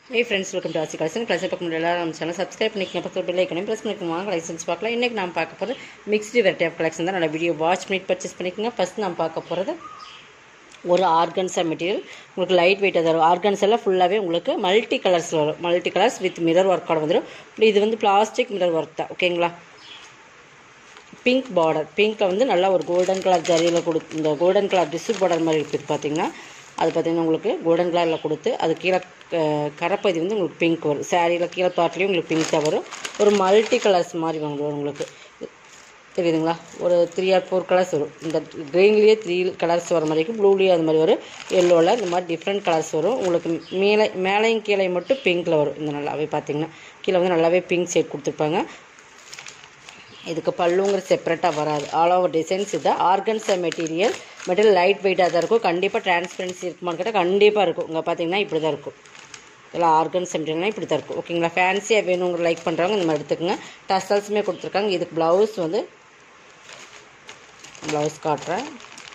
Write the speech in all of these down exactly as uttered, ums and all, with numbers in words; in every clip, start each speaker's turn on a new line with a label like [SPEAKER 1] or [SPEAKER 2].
[SPEAKER 1] Hey friends, welcome to Aasi Collection. Collection பார்க்க முடியல நம்ம சேனல் சப்ஸ்கிரைப் பண்ணிக்கங்க, பக்கத்துல பெல் ஐகானையும் பிரஸ் பண்ணிக்கங்க. வாங்க கலெக்ஷன்ஸ் பார்க்கலாம். இன்னைக்கு நாம பார்க்க போறது மிக்ஸ்டு வெரைட்டி ஆஃப் கலெக்ஷன் தான். நல்ல வீடியோ வாட்ச் பண்ணி பர்ச்சேஸ் பண்ணிக்கங்க. ஃபர்ஸ்ட் நாம பார்க்க போறது ஒரு ஆர்கன்ஸா மெட்டீரியல். உங்களுக்கு லைட் வெயிட்டா வரும். ஆர்கன்ஸ் எல்லாம் ஃபுல்லாவே உங்களுக்கு மல்டி கலர்ஸ் வரும். மல்டி கலர்ஸ் வித் மிரர் ஒர்க்கோட வந்துரும். இது வந்து பிளாஸ்டிக் மிரர் ஒர்க் தான். ஓகேங்களா? பிங்க் பார்டர், பிங்க்ல வந்து நல்லா ஒரு கோல்டன் கலர் ஜரியில கொடுத்து இந்த கோல்டன் கலர் டிஷ்யூ பார்டர் மாதிரி இருக்குது பார்த்தீங்கன்னா. அது பார்த்தீங்கன்னா உங்களுக்கு கோல்டன் கலரில் கொடுத்து அது கீழே கரப்பதி வந்து உங்களுக்கு பிங்க் வரும். சாரியில் கீழே பாட்டிலையும் உங்களுக்கு பிங்காக வரும். ஒரு மல்டி கலர்ஸ் மாதிரி வரும் உங்களுக்கு, தெரியுதுங்களா? ஒரு த்ரீ ஆர் ஃபோர் கலர்ஸ் வரும். இந்த க்ரீன்லேயே த்ரீ கலர்ஸ் வர மாதிரி இருக்கும். ப்ளூலேயே அது மாதிரி வரும். எல்லோவில் இந்த மாதிரி டிஃப்ரெண்ட் கலர்ஸ் வரும். உங்களுக்கு மேலே மேலேயும் கீழே மட்டும் பிங்க்கில் வரும். இந்த நல்லாவே பார்த்தீங்கன்னா கீழே வந்து நல்லாவே பிங்க் ஷேட் கொடுத்துருப்பாங்க. இதுக்கு பல்லுங்கிற செப்பரேட்டாக வராது. ஆல் ஓவர் டிசைன்ஸ் இது ஆர்கன்ஸா மெட்டீரியல். மெட்டீரியல் லைட் வெயிட்டாக தான் இருக்கும். கண்டிப்பாக டிரான்ஸ்பரன்சி இருக்குமான்னு கேட்டால் கண்டிப்பாக இருக்கும். இங்கே பார்த்தீங்கன்னா இப்படி தான் இருக்கும். இதெல்லாம் ஆர்கன்ஸா மெட்டீரியல்னால் இப்படி தான் இருக்கும். ஓகேங்களா? ஃபேன்சியாக வேணுங்கிற லைக் பண்ணுறவங்க இந்த மாதிரி எடுத்துக்கோங்க. டசல்ஸுமே கொடுத்துருக்காங்க. இதுக்கு ப்ளவுஸ் வந்து ப்ளவுஸ் காட்டுறேன்.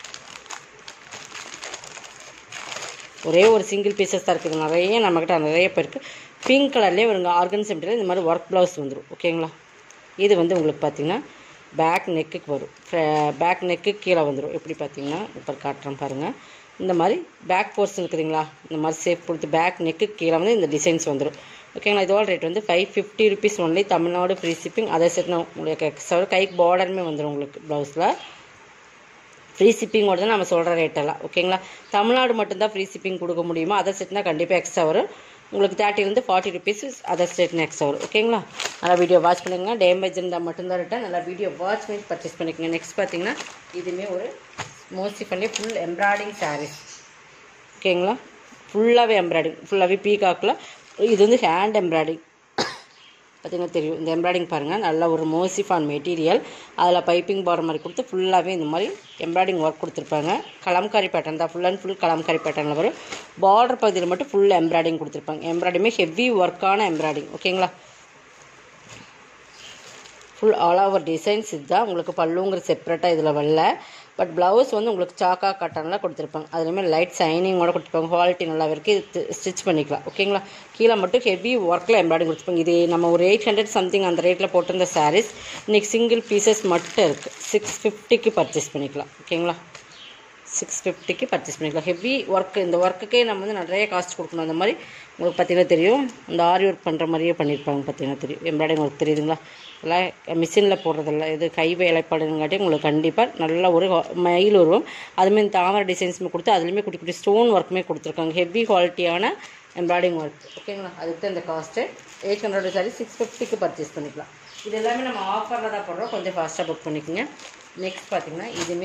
[SPEAKER 1] ஒரே ஒரு சிங்கிள் பீசஸ் தான் இருக்குது. நிறைய நம்மக்கிட்ட நிறைய பேருக்கு பிங்க் கலர்லேயே வருங்க. ஆர்கன்ஸா மெட்டீரியல் இந்த மாதிரி ஒர்க் ப்ளவுஸ் வந்துடும். ஓகேங்களா? இது வந்து உங்களுக்கு பார்த்தீங்கன்னா பேக் நெக்குக்கு வரும். பேக் நெக்கு கீழே வந்துடும். எப்படி பார்த்தீங்கன்னா இப்போ காட்டுறேன் பாருங்கள். இந்த மாதிரி பேக் போர்ஷன் இருக்குதுங்களா, இந்த மாதிரி சேஃப் கொடுத்து பேக் நெக்கு கீழே வந்து இந்த டிசைன்ஸ் வந்துடும். ஓகேங்களா? இதோட ரேட் வந்து five fifty rupees only. Tamil Nadu free shipping. அதை செட்னா உங்களுக்கு எக்ஸ்ட்ரா கைக்கு பார்டருமே வந்துடும். உங்களுக்கு ப்ளவுஸில் ஃப்ரீ ஷிப்பிங்கோட தான் நம்ம சொல்கிற ரேட்டெல்லாம். ஓகேங்களா? தமிழ்நாடு மட்டும்தான் ஃப்ரீ ஷிப்பிங் கொடுக்க முடியுமோ. அதை செட்னா கண்டிப்பாக எக்ஸ்ட்ரா வரும். உங்களுக்கு தேர்ட்டிலேருந்து forty rupees other state next வரும். ஓகேங்களா? நல்லா வீடியோ வாட்ச் பண்ணுங்க. டேமேஜ் இருந்தால் மட்டும்தான் ரிட்டன். நல்லா வீடியோ வாட்ச் பண்ணி பர்ச்சேஸ் பண்ணிக்கோங்க. நெக்ஸ்ட் பார்த்தீங்கன்னா இதுவுமே ஒரு மோஸ்ட்லி பண்ணி ஃபுல் எம்ப்ராய்டிங் சாரீஸ். ஓகேங்களா? ஃபுல்லாகவே எம்ப்ராய்டிங், ஃபுல்லாகவே பீகாக்கில். இது வந்து ஹேண்ட் எம்ப்ராய்டிங் பார்த்தீங்கன்னா தெரியும். இந்த எம்ப்ராய்டிங் பாருங்கள். நல்ல ஒரு மோசிஃபான் மெட்டீரியல். அதில் பைப்பிங் பார்டர் மாதிரி கொடுத்து ஃபுல்லாகவே இந்த மாதிரி எம்ப்ராய்டிங் ஒர்க் கொடுத்துருப்பாங்க. கலம்காரி பேட்டர்ன் தான். ஃபுல் அண்ட் ஃபுல் கலம்காரி பேட்டர்னில் வரும். பார்டர் பகுதியில் மட்டும் ஃபுல் எம்ப்ராய்டிங் கொடுத்துருப்பாங்க. எம்ப்ராய்டிங்குமே ஹெவி ஒர்க்கான எம்ப்ராய்டிங். ஓகேங்களா? ஃபுல் ஆல் ஓவர் டிசைன்ஸ் இதுதான். உங்களுக்கு பல்லுங்கிற செப்பரேட்டாக இதில் வரல. பட் ப்ளவுஸ் வந்து உங்களுக்கு சாக்கா காட்டனில் கொடுத்துருப்பாங்க. அதுலேயுமே லைட் சைனிங்கோட கொடுத்துருப்பாங்க. குவாலிட்டி நல்லா இருக்குது. இது ஸ்டிச் பண்ணிக்கலாம். ஓகேங்களா? கீழே மட்டும் ஹெவி ஒர்க்கில் எம்ப்ராய்டிங் கொடுத்துருப்பாங்க. இது நம்ம ஒரு எயிட் ஹண்ட்ரட் சம்திங் அந்த ரேட்டில் போட்டிருந்த சாரீஸ் இன்றைக்கி சிங்கிள் பீசஸ் மட்டும் இருக்குது. சிக்ஸ் ஃபிஃப்டிக்கு பர்ச்சேஸ் பண்ணிக்கலாம். ஓகேங்களா? சிக்ஸ் ஃபிஃப்டிக்கு பர்ச்சேஸ் பண்ணிக்கலாம். Heavy work. இந்த ஒர்க்குக்கே நம்ம வந்து நிறைய காஸ்ட் கொடுக்கணும். அந்த மாதிரி உங்களுக்கு பார்த்தீங்கன்னா தெரியும். இந்த ஆரி ஒர்க் பண்ணுற மாதிரியே பண்ணியிருப்பாங்க. பார்த்தீங்கன்னா தெரியும். எம்ப்ராய்டிங் ஒர்க் தெரியுதுங்களா? எல்லாம் மிஷினில் போடுறதில்ல. இது கை வேலைப்பாடுங்காட்டி உங்களுக்கு கண்டிப்பாக நல்ல ஒரு மயில் உருவம். அதுமாதிரி தாமரை டிசைன்ஸுமே கொடுத்து அதுலேயுமே குட்டி குட்டி ஸ்டோன் ஒர்க்குமே கொடுத்துருக்காங்க. ஹெவி குவாலிட்டியான எம்ப்ராய்டிங் ஒர்க். ஓகேங்களா? அதுக்கு தான் இந்த cost. Eight hundred sari six ஃபிஃப்டிக்கு பர்ச்சேஸ் பண்ணிக்கலாம். இது எல்லாமே நம்ம ஆஃபரில் தான் போடுறோம். கொஞ்சம் ஃபாஸ்ட்டாக புக் பண்ணிக்கோங்க. நெக்ஸ்ட் பார்த்தீங்கன்னா இதுவுமே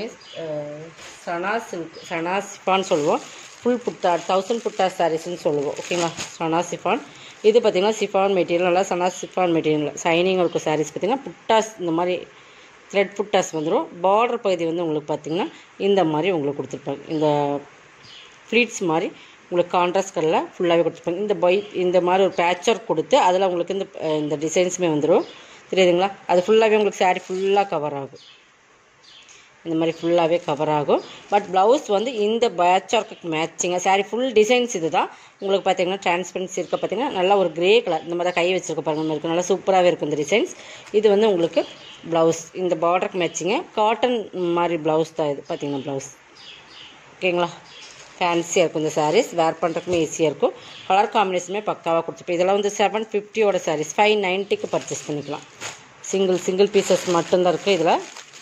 [SPEAKER 1] சனா சில்க், சனா சிஃபான்னு சொல்லுவோம். ஃபுல் புட்டா தௌசண்ட் புட்டா சாரீஸ்ன்னு சொல்லுவோம். ஓகேங்களா? சனா சிஃபான். இது பார்த்திங்கன்னா சிஃபான் மெட்டீரியல். நல்லா சனா சிஃபான் மெட்டீரியல் சைனிங் இருக்கும். சாரீஸ் பார்த்திங்கன்னா புட்டாஸ் இந்த மாதிரி த்ரெட் புட்டாஸ் வந்துடும். பார்டர் பகுதி வந்து உங்களுக்கு பார்த்திங்கன்னா இந்த மாதிரி உங்களுக்கு கொடுத்துருப்பாங்க. இந்த ஃப்ளீட்ஸ் மாதிரி உங்களுக்கு கான்ட்ராஸ்ட் கலரில் ஃபுல்லாகவே கொடுத்துருப்பாங்க. இந்த பை இந்த மாதிரி ஒரு பேட்ச் ஒர்க் கொடுத்து அதில் உங்களுக்கு இந்த இந்த டிசைன்ஸுமே வந்துடும். தெரியுதுங்களா? அது ஃபுல்லாகவே உங்களுக்கு சாரீ ஃபுல்லாக கவர் ஆகும். இந்த மாதிரி ஃபுல்லாகவே கவர் ஆகும். பட் ப்ளவுஸ் வந்து இந்த பேட்ச் ஒர்க்குக்கு மேட்சிங்காக சாரீ ஃபுல் டிசைன்ஸ் இது தான். உங்களுக்கு பார்த்தீங்கன்னா டிரான்ஸ்பரன்சி இருக்க பார்த்தீங்கன்னா நல்லா ஒரு கிரே கலர் இந்த மாதிரி கை வச்சுருக்க பாருங்க இருக்குது. நல்லா சூப்பராகவே இருக்கும் இந்த டிசைன்ஸ். இது வந்து உங்களுக்கு ப்ளவுஸ் இந்த பார்டருக்கு மேட்சிங்க காட்டன் மாதிரி ப்ளவுஸ் தான் இது. பார்த்தீங்கன்னா ப்ளவுஸ் ஓகேங்களா? ஃபேன்சியாக இருக்கும். இந்த சாரீஸ் வேர் பண்ணுறதுக்குமே ஈஸியாக இருக்கும். கலர் காம்பினேஷனுமே பக்காவாக கொடுத்துருப்போம். இதெல்லாம் வந்து செவன் ஃபிஃப்டியோட சாரீஸ் ஃபைவ் நைன்ட்டிக்கு பர்ச்சேஸ் பண்ணிக்கலாம். சிங்கிள் சிங்கிள் பீசஸ் மட்டும்தான் இருக்குது. இதில்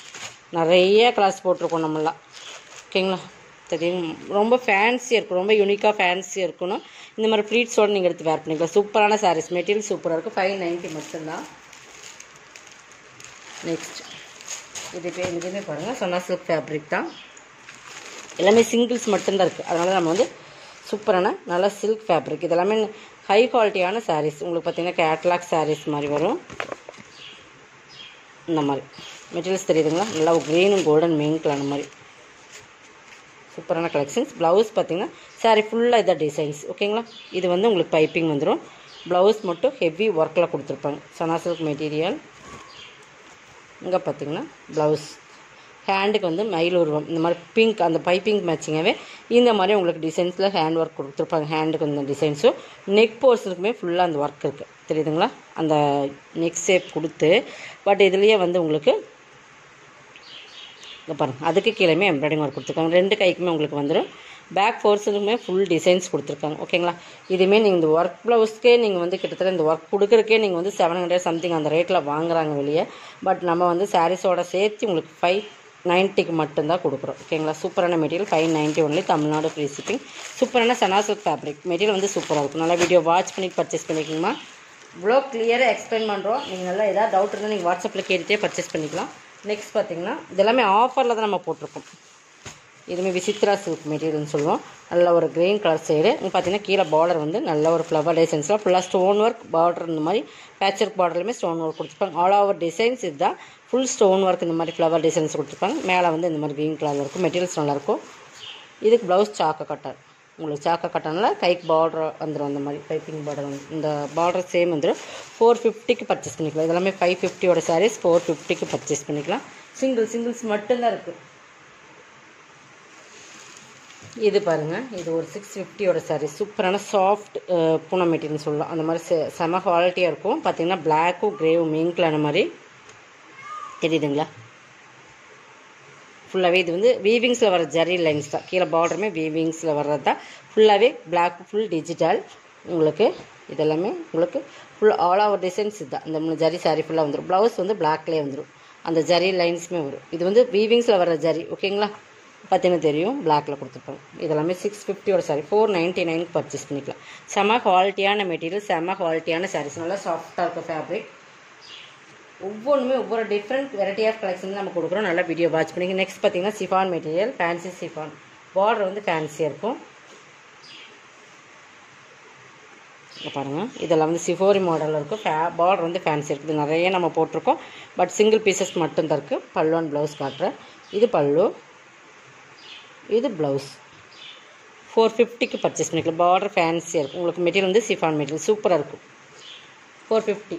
[SPEAKER 1] நிறைய கிளாஸ் போட்டிருக்கோம் நம்மளாம். ஓகேங்களா? தெரியும். ரொம்ப ஃபேன்சியாக இருக்கும். ரொம்ப யூனிக்காக ஃபேன்சியாக இருக்கணும். இந்த மாதிரி ப்ளீட்ஸோடு நீங்கள் எடுத்து வேர் பண்ணிக்கலாம். சூப்பரான சாரீஸ். மெட்டீரியல் சூப்பராக இருக்கும். ஃபைவ் நைன்ட்டி மட்டும்தான். நெக்ஸ்ட் இது பே இதுவுமே பாருங்கள். சொன்னா சில்க் ஃபேப்ரிக் தான். எல்லாமே சிங்கிள்ஸ் மட்டும்தான் இருக்குது. அதனால நம்ம வந்து சூப்பரான நல்லா சில்க் ஃபேப்ரிக். இதெல்லாமே ஹை குவாலிட்டியான சாரீஸ். உங்களுக்கு பார்த்தீங்கன்னா கேட்லாக் சாரீஸ் மாதிரி வரும். இந்த மாதிரி மெட்டீரியல்ஸ் தெரியுதுங்களா? நல்லா க்ரீனும் கோல்டன் மெயின்கில் அந்த மாதிரி சூப்பரான கலெக்ஷன்ஸ். ப்ளவுஸ் பார்த்திங்கன்னா சாரீ ஃபுல்லாக இதான் டிசைன்ஸ். ஓகேங்களா? இது வந்து உங்களுக்கு பைப்பிங் வந்துடும். ப்ளவுஸ் மட்டும் ஹெவி ஒர்க்கில் கொடுத்துருப்பாங்க. சனா சில்க் மெட்டீரியல். இங்கே பார்த்திங்கன்னா ப்ளவுஸ் ஹேண்டுக்கு வந்து மயில் உருவம் இந்த மாதிரி பிங்க் அந்த பைப்பிங் மேட்சிங்காகவே இந்த மாதிரி உங்களுக்கு டிசைன்ஸில் ஹேண்ட் ஒர்க் கொடுத்துருப்பாங்க. ஹேண்டுக்கு இந்த டிசைன்ஸும் நெக் போர்ஷனுக்குமே ஃபுல்லாக அந்த ஒர்க் இருக்குது தெரியுதுங்களா, அந்த நெக் ஷேப் கொடுத்து. பட் இதுலேயே வந்து உங்களுக்கு இங்கே பாருங்கள் அதுக்கு கீழேயுமே எம்ப்ராய்டிங் ஒர்க் கொடுத்துருக்காங்க. ரெண்டு கைக்குமே உங்களுக்கு வந்துடும். பேக் போர்ஷனுக்குமே ஃபுல் டிசைன்ஸ் கொடுத்துருக்காங்க. ஓகேங்களா, இதுவுமே நீங்கள் இந்த ஒர்க் ப்ளவுஸ்க்கே நீங்கள் வந்து கிட்டத்தட்ட இந்த ஒர்க் கொடுக்குறக்கே நீங்கள் வந்து செவன் ஹண்ட்ரட் சம்திங் அந்த ரேட்டில் வாங்குறாங்க வெளியே. பட் நம்ம வந்து சாரீஸோட சேர்த்து உங்களுக்கு ஃபைவ் நைன்ட்டிக்கு மட்டும்தான் கொடுக்குறோம். ஓகேங்களா, சூப்பரான material five ninety only, Tamil Nadu free shipping. சூப்பரான சனா சில்க் ஃபேப்ரிக் மெட்டீரியல் வந்து சூப்பராக இருக்கும். நல்லா வீடியோ வாட்ச் பண்ணி பர்ச்சேஸ் பண்ணிக்கோங்கம்மா. இவ்வளோ கிளியராக எக்ஸ்பிளைன் பண்ணுறோம். நீங்கள் நல்லா ஏதாவது டவுட் இருந்தால் நீங்கள் வாட்ஸ்அப்பில் கேட்டுகிட்டே பர்ச்சேஸ் பண்ணிக்கலாம். நெக்ஸ்ட் பார்த்தீங்கன்னா இதெல்லாமே ஆஃபரில் தான் நம்ம போட்டிருக்கோம். இதுவுமே விசித்ரா சில்க் மெட்டீரியல்னு சொல்லுவோம். நல்ல ஒரு க்ரீன் கலர் சைடு பார்த்தீங்கன்னா கீழே பார்டர் வந்து நல்ல ஒரு ஃப்ளவர் டிசைன்ஸில் ஃபுல்லாக ஸ்டோன் ஒர்க் பார்டர் இந்த மாதிரி பேட்ச் ஒர்க் பார்டர்லையுமே ஸ்டோன் ஒர்க் கொடுத்துருப்பாங்க. ஆல் ஓவர் டிசைன்ஸ் இதுதான் ஃபுல் ஸ்டோன் ஒர்க் இந்த மாதிரி ஃப்ளவர் டிசைன்ஸ் கொடுத்துருப்பாங்க. மேலே வந்து இந்த மாதிரி க்ரீன் கலரில் இருக்கும். மெட்டீரியல்ஸ் நல்லாயிருக்கும். இதுக்கு ப்ளவுஸ் சாக்க கட்டர், உங்களுக்கு சாக்க கட்டனில் கைக்கு பார்டர் வந்துடும். அந்த மாதிரி பைப்பிங் பார்டர் வந்து இந்த பார்டர் சேம் வந்துடும். ஃபோர் ஃபிஃப்டிக்கு பர்ச்சேஸ் பண்ணிக்கலாம். இதெல்லாமே ஃபைவ் ஃபிஃப்டியோட சாரீஸ் ஃபோர் ஃபிஃப்டிக்கு பர்ச்சேஸ் பண்ணிக்கலாம். சிங்கிள் சிங்கிள்ஸ் மட்டும்தான் இருக்குது. இது பாருங்கள், இது ஒரு சிக்ஸ் ஃபிஃப்டியோட சாரீ. சூப்பரான சாஃப்ட் பூனம் மெட்டீரியல்னு சொல்லலாம். அந்த மாதிரி செ செம குவாலிட்டியாக இருக்கும். பார்த்தீங்கன்னா பிளாக்கும் க்ரேவும் மிங்க்லான மாதிரி தெரியுதுங்களா. ஃபுல்லாகவே இது வந்து வீவிங்ஸில் வர ஜரி லைன்ஸ் தான். கீழே பார்டருமே வீவிங்ஸில் வர்றது தான். ஃபுல்லாகவே பிளாக் ஃபுல் டிஜிட்டல். உங்களுக்கு இதெல்லாமே உங்களுக்கு ஃபுல் ஆல் ஓவர் டிசைன்ஸ் இதுதான். இந்த மூணு ஜரி சாரீ ஃபுல்லாக வந்துடும். ப்ளவுஸ் வந்து பிளாக்லேயே வந்துடும். அந்த ஜரி லைன்ஸுமே வரும். இது வந்து வீவிங்ஸில் வர ஜரி. ஓகேங்களா, பார்த்தீங்கன்னா தெரியும் பிளாக்ல கொடுத்துருப்பாங்க. இதெல்லாமே சிக்ஸ் ஃபிஃப்டியோட சாரீ ஃபோர் நைன்ட்டி நைனுக்கு பர்ச்சேஸ் பண்ணிக்கலாம். செம்ம குவாலிட்டியான மெட்டீரியல், செம்ம குவாலிட்டியான சாரீஸ். நல்லா சாஃப்டாக இருக்கும் ஃபேப்ரிக். ஒவ்வொன்றுமே ஒவ்வொரு டிஃப்ரெண்ட் வெரைட்டி ஆஃப் கலெக்ஷன் நம்ம கொடுக்குறோம். நல்லா வீடியோ வாட்ச் பண்ணிங்க. நெக்ஸ்ட் பார்த்தீங்கன்னா chiffon material, fancy chiffon. Border வந்து ஃபேன்சியாக இருக்கும். பாருங்கள், இதெல்லாம் வந்து சிஃபோரி மாடலில் இருக்கும். ஃபே பார்டர் வந்து ஃபேன்சி இருக்குது. நிறைய நம்ம போட்டிருக்கோம். பட் சிங்கிள் பீசஸ் மட்டும்தான் இருக்குது. பல்லு அண்ட் ப்ளவுஸ் காட்டுறேன். இது பல்லு, இது ப்ளவுஸ். ஃபோர் ஃபிஃப்டிக்கு பர்ச்சேஸ் பண்ணிக்கலாம். பார்டர் ஃபேன்சியாக இருக்கும். உங்களுக்கு மெட்டீரியல் வந்து சிஃபான் மெட்டீரியல் சூப்பராக இருக்கும். Four fifty.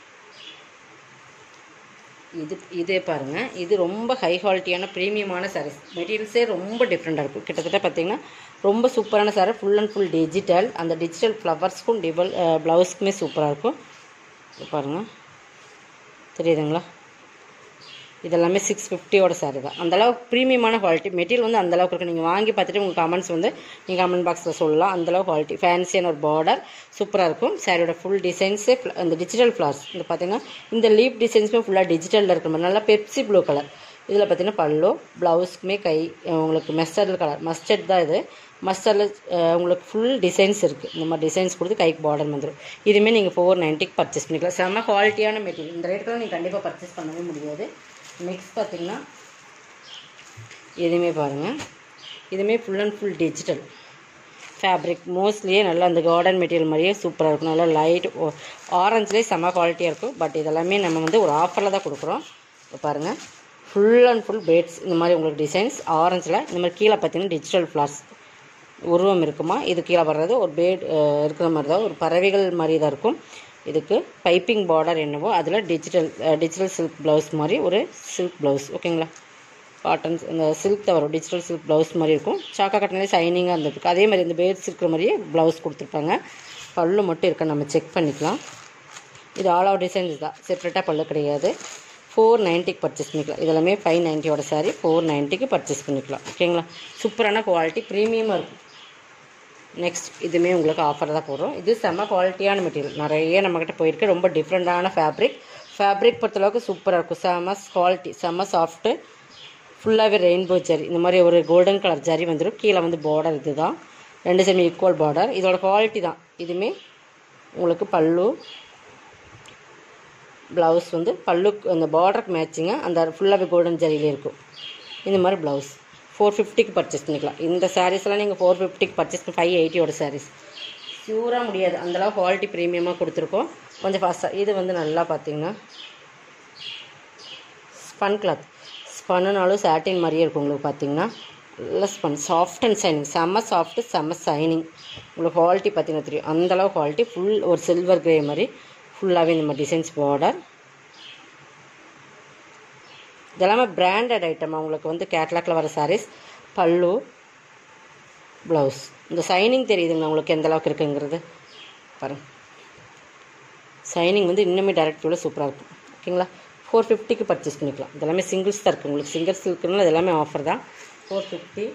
[SPEAKER 1] இது இதே பாருங்கள், இது ரொம்ப ஹை குவாலிட்டியான ப்ரீமியமான சாரீஸ். மெட்டீரியல்ஸே ரொம்ப டிஃப்ரெண்ட்டாக இருக்கும். கிட்டத்தட்ட பார்த்திங்கன்னா ரொம்ப சூப்பரான sari. Full and full digital. அந்த டிஜிட்டல் ஃப்ளவர்ஸ்க்கும் டிவல் ப்ளவுஸ்க்குமே சூப்பராக இருக்கும். பாருங்கள் தெரியுதுங்களா. இதெல்லாமே சிக்ஸ் ஃபிஃப்டியோட சாரீ தான். அந்தளவுக்கு ப்ரீமியமான குவாலிட்டி. மெட்டீரியல் வந்து அந்தளவுக்கு இருக்குது. நீங்கள் வாங்கி பார்த்துட்டு உங்கள் கமெண்ட்ஸ் வந்து நீங்கள் கமெண்ட் பாக்ஸில் சொல்லலாம். அந்தளவுக்கு குவாலிட்டி. ஃபேன்சியான ஒரு பார்டர் சூப்பராக இருக்கும். சாரியோட ஃபுல் டிசைன்ஸே இந்த டிஜிட்டல் ஃப்ளார்ஸ். இந்த பார்த்தீங்கன்னா இந்த லீப் டிசைன்ஸுமே ஃபுல்லாக டிஜிட்டலில் இருக்கிற மாதிரி நல்லா பெப்சி ப்ளூ கலர். இதில் பார்த்தீங்கன்னா பல்லு ப்ளவுஸ்க்குமே கை உங்களுக்கு மஸ்டர்ட் கலர். மஸ்டர்ட் தான் இது. மஸ்டர்டில் உங்களுக்கு ஃபுல் டிசைன்ஸ் இருக்குது. இந்த மாதிரி டிசைன்ஸ் கொடுத்து கைக்கு பார்டர் வந்துடும். இதுவுமே நீங்கள் ஃபோர் நைன்ட்டிக்கு பர்ச்சேஸ் பண்ணிக்கலாம். செம்ம குவாலிட்டியான மெட்டீரியல். இந்த ரேட்டுக்குலாம் நீங்கள் கண்டிப்பாக பர்ச்சேஸ் பண்ணவே முடியாது. நெக்ஸ்ட் பார்த்திங்கன்னா இதுவுமே பாருங்கள், இதுவுமே full and full digital fabric. மோஸ்ட்லியே நல்லா அந்த கார்டன் மெட்டீரியல் மாதிரியே சூப்பராக இருக்கும். நல்லா லைட் ஆரஞ்சுலேயே செம்ம குவாலிட்டியாக இருக்கும். பட் இதெல்லாமே நம்ம வந்து ஒரு ஆஃபரில் தான் கொடுக்குறோம். இப்போ பாருங்கள், ஃபுல் அண்ட் ஃபுல் பேட்ஸ் இந்த மாதிரி உங்களுக்கு டிசைன்ஸ் ஆரஞ்சில். இந்த மாதிரி கீழே பார்த்தீங்கன்னா டிஜிட்டல் ஃப்ளார்ஸ் உருவம் இருக்குமா. இது கீழே வர்றது ஒரு பேட் இருக்கிற மாதிரி தான், ஒரு பறவைகள் மாதிரி தான் இருக்கும். இதுக்கு பைப்பிங் பார்டர் என்னவோ அதில் டிஜிட்டல் டிஜிட்டல் சில்க் ப்ளவுஸ் மாதிரி ஒரு சில்க் ப்ளவுஸ். ஓகேங்களா, காட்டன்ஸ் இந்த சில்க் தான் வரும். டிஜிட்டல் சில்க் ப்ளவுஸ் மாதிரி இருக்கும். சாக்கா கட்டன்லேயே ஷைனிங்காக இருந்திருக்கு. அதே மாதிரி இந்த பேட்ஸ் இருக்கிற மாதிரியே ப்ளவுஸ் கொடுத்துருப்பாங்க. பல்லு மட்டும் இருக்க நம்ம செக் பண்ணிக்கலாம். இது ஆல் ஓவர் டிசைன்ஸ் தான், செப்பரேட்டாக பல்லு கிடையாது. ஃபோர் நைன்ட்டிக்கு பர்ச்சேஸ் பண்ணிக்கலாம். இதெல்லாமே ஃபைவ் நைன்ட்டியோட சாரீ ஃபோர் நைன்ட்டிக்கு பர்ச்சேஸ் பண்ணிக்கலாம். ஓகேங்களா, சூப்பரான குவாலிட்டி, ப்ரீமியமாக இருக்கும். நெக்ஸ்ட் இதுவுமே உங்களுக்கு ஆஃபர் தான் போடுறோம். இது செம்ம குவாலிட்டியான மெட்டீரியல். நிறைய நம்மக்கிட்ட போயிருக்கு. ரொம்ப டிஃப்ரெண்ட்டான ஃபேப்ரிக். ஃபேப்ரிக் பொறுத்தளவுக்கு சூப்பராக இருக்கும். செம்ம குவாலிட்டி, செம்ம சாஃப்ட்டு. ஃபுல்லாகவே ரெயின்போ ஜரி இந்த மாதிரி ஒரு கோல்டன் கலர் ஜரி வந்துடும். கீழே வந்து பார்டர் இது தான். ரெண்டு செமி ஈக்குவல் பார்டர். இதோட குவாலிட்டி தான். இதுவுமே உங்களுக்கு பல்லு ப்ளவுஸ் வந்து பல்லு அந்த பார்டருக்கு மேட்சிங்காக அந்த ஃபுல்லாகவே கோல்டன் ஜரியிலே இருக்கும். இந்த மாதிரி ப்ளவுஸ் ஃபோர் ஃபிஃப்டிக்கு பர்ச்சேஸ் பண்ணிக்கலாம். இந்த சாரீஸ்லாம் நீங்கள் ஃபோர் ஃபிஃப்டிக்கு பர்ச்சேஸ் பண்ணி ஃபைவ் எயிட்டியோட சாரீஸ் ப்யூராக முடியாது. அந்தளவு குவாலிட்டி ப்ரீமியமாக கொடுத்துருக்கோம். கொஞ்சம் ஃபாஸ்ட்டாக. இது வந்து நல்லா பார்த்தீங்கன்னா ஸ்பன் கிளாத். ஸ்பன்னுனாலும் சாட்டின் மாதிரியே இருக்கும். உங்களுக்கு பார்த்தீங்கன்னா நல்லா ஸ்பன் சாஃப்ட் அண்ட் ஷைனிங். செம்ம சாஃப்ட்டு செம்ம ஷைனிங். உங்களுக்கு குவாலிட்டி பார்த்தீங்கன்னா தெரியும். அந்தளவு குவாலிட்டி. ஃபுல் ஒரு சில்வர் கிரே மாதிரி ஃபுல்லாகவே இந்த மாதிரி டிசைன்ஸ் பார்டர். இதெல்லாமே பிராண்டட் ஐட்டம் உங்களுக்கு வந்து கேட்லாக்ல வர சாரீஸ். பல்லு, ப்ளவுஸ். இந்த சைனிங் தெரியுதுங்களா உங்களுக்கு எந்த அளவுக்கு இருக்குங்கிறது பாருங்கள். சைனிங் வந்து இன்னுமே டைரக்ட் வியூவில் சூப்பராக இருக்கும். ஓகேங்களா, ஃபோர் ஃபிஃப்டிக்கு பர்ச்சேஸ் பண்ணிக்கலாம். இதெல்லாமே சிங்கிள்ஸ் தான் இருக்குது உங்களுக்கு. சிங்கிள்ஸ் இருக்குனால இது எல்லாமே ஆஃபர் தான். Four fifty.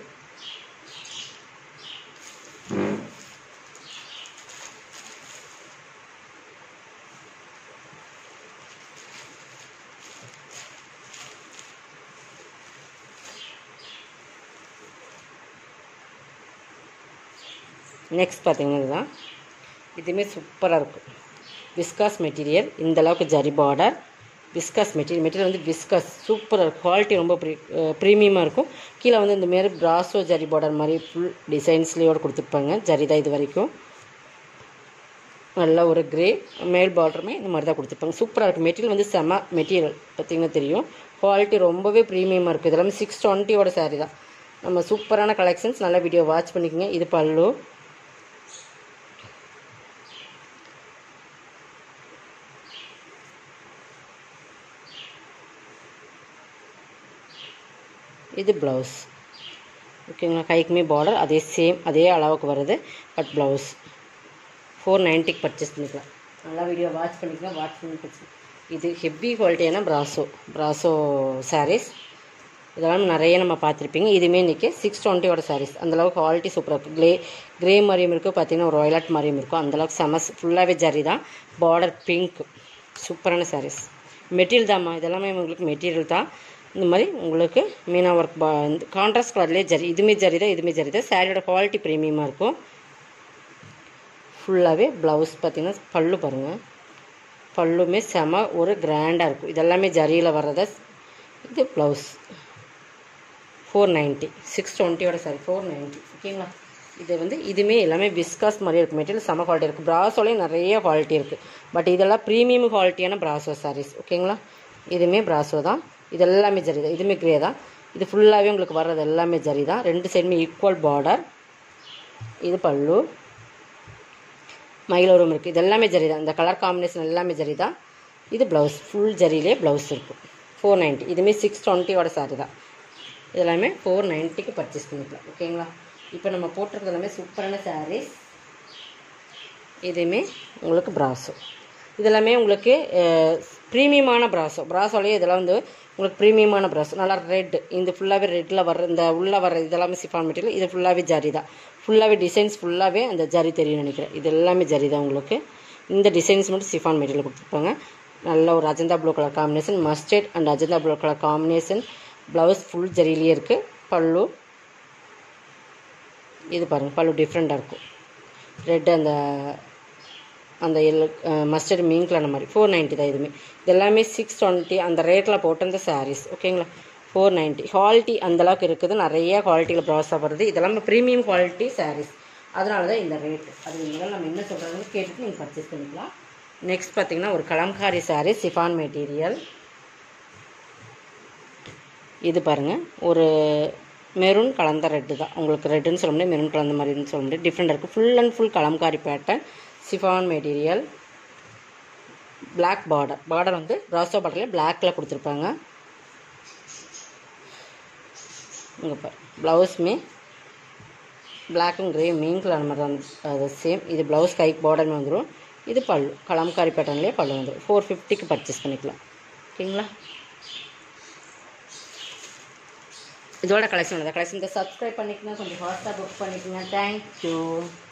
[SPEAKER 1] நெக்ஸ்ட் பார்த்தீங்கன்னா இதுதான். இதுவுமே சூப்பராக இருக்கும். விஸ்காஸ் மெட்டீரியல், இந்தளவுக்கு zari border. Viscose material material வந்து விஸ்காஸ் சூப்பராக இருக்கும். குவாலிட்டி ரொம்ப ப்ரீ ப்ரீமியமாக இருக்கும். கீழே வந்து இந்தமாரி பிராஸோ ஜரி பார்டர் மாதிரி ஃபுல் டிசைன்ஸ்லேயோடு கொடுத்துருப்பாங்க. ஜரி தான் இது வரைக்கும். நல்ல ஒரு கிரே மேல் பார்டருமே இந்த மாதிரி தான் கொடுத்துருப்பாங்க. சூப்பராக இருக்கும். மெட்டீரியல் வந்து செம மெட்டீரியல் பார்த்திங்கன்னா தெரியும். குவாலிட்டி ரொம்பவே ப்ரீமியமாக இருக்குது. இதெல்லாமே சிக்ஸ் டுவெண்ட்டியோட சாரீ தான். நம்ம சூப்பரான கலெக்ஷன்ஸ். நல்ல வீடியோ வாட்ச் பண்ணிக்கோங்க. இது பல்லு. இது ப்ளவுஸ். ஓகேங்களா, கைக்குமே பார்டர் அதே சேம் அதே அளவுக்கு வருது. பட் ப்ளவுஸ் ஃபோர் நைன்ட்டிக்கு பர்ச்சேஸ் பண்ணிக்கலாம். நல்லா வீடியோ வாட்ச் பண்ணிக்கலாம். வாட்ச் பண்ணி இது ஹெவி குவாலிட்டியான ப்ராசோ ப்ராசோ சாரீஸ். இதெல்லாம் நிறைய நம்ம பார்த்துருப்பீங்க. இதுவுமே இன்றைக்கி சிக்ஸ் டுவெண்ட்டியோட சாரீஸ். அந்தளவுக்கு குவாலிட்டி சூப்பராக இருக்கும். க்ளே க்ரே மாதிரியும் இருக்கும், பார்த்திங்கன்னா ஒரு ஒயலட் மாதிரியும் இருக்கும். அந்தளவுக்கு செம ஃபுல்லாகவே ஜரி தான். Border pink. சூப்பரான சாரீஸ். மெட்டீரியல் தான்மா, இதெல்லாமே உங்களுக்கு மெட்டீரியல் தான். இந்த மாதிரி உங்களுக்கு மீனா ஒர்க் பா இந்த கான்ட்ராஸ்ட் கலர்லேயே ஜரி. இதுவுமே ஜரி தான், இதுவுமே ஜரி தான். சாரியோட குவாலிட்டி ப்ரீமியமாக இருக்கும். ஃபுல்லாகவே ப்ளவுஸ் பார்த்திங்கன்னா பல்லு பாருங்கள். பல்லுமே செம ஒரு கிராண்டாக இருக்கும். இதெல்லாமே ஜரியில் வர்றத. இது ப்ளவுஸ் ஃபோர் நைன்ட்டி. சிக்ஸ் டுவெண்ட்டியோட சாரி ஃபோர் நைன்ட்டி. ஓகேங்களா, இது வந்து இதுவுமே எல்லாமே விஸ்காஸ் மாதிரி இருக்கும். மெட்டீரியல் செம குவாலிட்டி இருக்குது. ப்ராஸோலேயும் நிறைய குவாலிட்டி இருக்குது. பட் இதெல்லாம் ப்ரீமியம் குவாலிட்டியான ப்ராஸோ சாரீஸ். ஓகேங்களா, இதுவுமே ப்ராஸோ தான். இது எல்லாமே ஜரி தான். இதுவுமே கிரே தான். இது ஃபுல்லாகவே உங்களுக்கு வர்றது எல்லாமே ஜரி தான். ரெண்டு சைடுமே ஈக்குவல் பார்டர். இது பல்லு. மயிலோரம் இருக்குது. இது எல்லாமே ஜரி தான். இந்த கலர் காம்பினேஷன் எல்லாமே ஜரி தான். இது ப்ளவுஸ். ஃபுல் ஜரியிலே ப்ளவுஸ் இருக்கும். Four ninety. இதுவுமே சிக்ஸ் டுவெண்ட்டியோட சாரி தான். இதெல்லாமே ஃபோர் நைன்ட்டிக்கு பர்ச்சேஸ் பண்ணிக்கலாம். ஓகேங்களா, இப்போ நம்ம போட்டிருக்கிறது எல்லாமே சூப்பரான சாரீஸ். இதுவுமே உங்களுக்கு ப்ராஸோ. இதெல்லாமே உங்களுக்கு ப்ரீமியமான ப்ராஸோ. ப்ராஸோலேயே இதெல்லாம் வந்து உங்களுக்கு ப்ரீமியமான ப்ராஸோ. நல்லா ரெட். இந்த ஃபுல்லாகவே ரெட்டில் வர்ற இந்த உள்ளே வர்ற இதெல்லாமே சிஃபான் மெட்டீரியல். இது ஃபுல்லாகவே ஜரி தான். ஃபுல்லாகவே டிசைன்ஸ் ஃபுல்லாகவே அந்த ஜரி தெரியும் நினைக்கிறேன். இது எல்லாமே ஜரி தான் உங்களுக்கு. இந்த டிசைன்ஸ் மட்டும் சிஃபான் மெட்டீரியல் கொடுத்துருப்பாங்க. நல்ல ஒரு Ajanta blue colour combination. Mustard and Ajanta blue colour combination. Blouse full ஜரியிலே இருக்குது. பல்லு இது பாருங்கள். பல்லு டிஃப்ரெண்ட்டாக இருக்கும். ரெட் அந்த அந்த எல்லோ மஸ்டர்ட் மீன் கலர் மாதிரி. ஃபோர் நைன்ட்டி தான் இதுவுமே. இது எல்லாமே சிக்ஸ் டுவெண்ட்டி அந்த ரேட்டில் போட்டிருந்த சாரீஸ். ஓகேங்களா, ஃபோர் நைன்ட்டி. குவாலிட்டி அந்தளவுக்கு இருக்குது. நிறைய குவாலிட்டியில் ப்ராஸாக வருது. இதெல்லாம் ப்ரீமியம் குவாலிட்டி சாரீஸ். அதனால தான் இந்த ரேட்டு. அது முதல்ல நம்ம என்ன சொல்கிறதுன்னு கேட்டுட்டு நீங்கள் பர்ச்சேஸ் பண்ணிக்கலாம். நெக்ஸ்ட் பார்த்திங்கன்னா ஒரு கலம்காரி சாரீ சிஃபான் மெட்டீரியல். இது பாருங்கள், ஒரு மெரூன் கலந்த ரெட்டு தான். உங்களுக்கு ரெட்டுன்னு சொல்ல முடியாது, மெரூன் கலந்த மாதிரின்னு சொல்ல முடியாது. டிஃப்ரெண்ட் இருக்குது. Full and full kalamkari pattern. Chiffon material. Black border. Border வந்து ராசோ பார்டரில் பிளாக்கில் கொடுத்துருப்பாங்க. இங்கே பாரு. ப்ளவுஸுமே பிளாக்கும் க்ரே மீன் கலர் மாதிரி தான். அது சேம். இது ப்ளவுஸ் கைக்கு பார்டர்னு வந்துடும். இது பல்லு. கலம்காரி பேட்டர்ன்லேயே பல்லு வந்துடும். ஃபோர் ஃபிஃப்டிக்கு பர்ச்சேஸ் பண்ணிக்கலாம். ஓகேங்களா, இதோட கலெக்ஷன் உள்ளது. கலெக்ஷன் சப்ஸ்கிரைப் பண்ணிக்கணும். கொஞ்சம் ஃபாஸ்ட்டாக புக் பண்ணிக்கோங்க. தேங்க்யூ.